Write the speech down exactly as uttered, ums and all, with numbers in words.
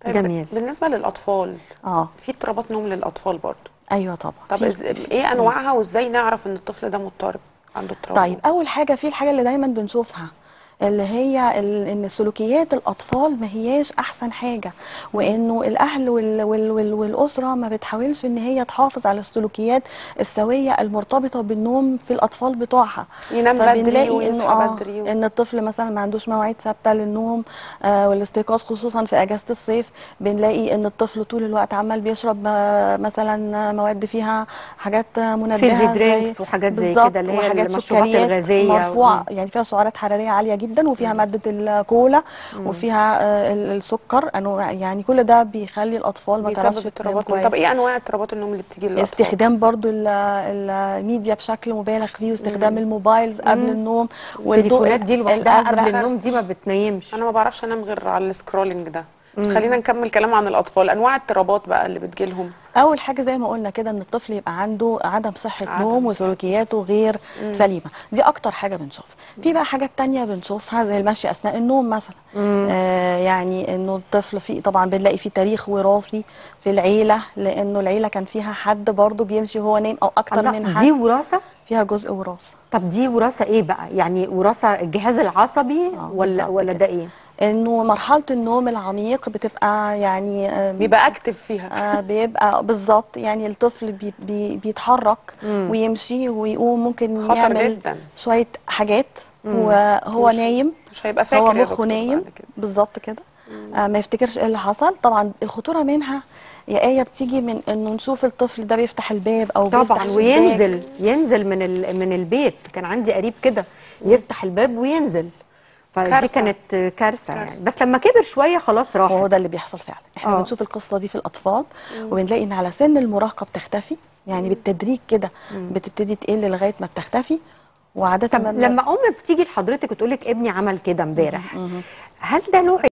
طيب جميل. بالنسبه للاطفال اه في اضطرابات نوم للاطفال برضه؟ ايوه طبعا. طب في- إز... ايه انواعها وازاي نعرف ان الطفل ده مضطرب عنده اضطراب طيب نوم؟ اول حاجه في الحاجه اللي دايما بنشوفها اللي هي ال- ان سلوكيات الاطفال ما هياش احسن حاجه، وانه الاهل وال وال وال والاسره ما بتحاولش ان هي تحافظ على السلوكيات السويه المرتبطه بالنوم في الاطفال بتوعها. ينام بدري فبنلاقي انه ويصحى اه بدري و... ان الطفل مثلا ما عندوش مواعيد ثابته للنوم آه والاستيقاظ، خصوصا في اجازه الصيف. بنلاقي ان الطفل طول الوقت عمال بيشرب آه مثلا مواد فيها حاجات آه، فيزي منبهه زي درينكس وحاجات زي كده، بالظبط، اللي هي وحاجات المشروبات سكريات الغازيه. مرفوعه مم. يعني فيها سعرات حراريه عاليه جدا، وفيها ماده الكولا، وفيها آه، ال- السكر، انواع يعني كل ده بيخلي الاطفال ما تعرفش بيسبب تنام اضطرابات نوم. كويس. طب ايه انواع اضطرابات النوم اللي بتيجي للاطفال؟ استخدام برضو ال- الميديا بشكل مبالغ فيه، واستخدام الموبايلز قبل النوم، والضوء التليفونات ال- دي لوحدها قبل الازرق. النوم دي ما بتنيمش. انا ما بعرفش انام غير على السكرولنج ده. بس خلينا نكمل كلام عن الاطفال. انواع الاضطرابات بقى اللي بتجيلهم؟ اول حاجه زي ما قلنا كده ان الطفل يبقى عنده عدم صحه عدم نوم صحة. وسلوكياته غير سليمه، دي اكتر حاجه بنشوفها. في بقى حاجات تانية بنشوفها زي المشي اثناء النوم مثلا. آه يعني انه الطفل في طبعا بنلاقي في تاريخ وراثي في العيله، لانه العيله كان فيها حد برضه بيمشي وهو نايم او اكتر الله، من حد. دي وراثه؟ فيها جزء وراثه. طب دي وراثه ايه بقى؟ يعني وراثه الجهاز العصبي اه ولا بالظبط ولا كده. ده ايه؟ انه مرحله النوم العميق بتبقى يعني آه، بيبقى اكتف فيها. آه بيبقى بالظبط، يعني الطفل بي بي بيتحرك ويمشي ويقوم، ممكن خطر يعمل جدا. شويه حاجات وهو مش نايم. مش هيبقى هو فاكر يا مخه دكتور نايم بعد كده. بالظبط كده. آه ما يفتكرش ايه اللي حصل. طبعا الخطوره منها يا ايه بتيجي من انه نشوف الطفل ده بيفتح الباب او بيفتح طبعا، شباك. وينزل ينزل من ال- من البيت. كان عندي قريب كده يفتح الباب وينزل، فدي كارثة. كانت كارثه يعني. كارثة. بس لما كبر شويه خلاص راحت. وهو ده اللي بيحصل فعلا. احنا آه. بنشوف القصه دي في الاطفال، وبنلاقي ان على سن المراهقه بتختفي، يعني بالتدريج كده بتبتدي تقل لغايه ما بتختفي. وعاده طب لما لما ام بتيجي لحضرتك وتقول لك ابني عمل كده امبارح، هل ده نوع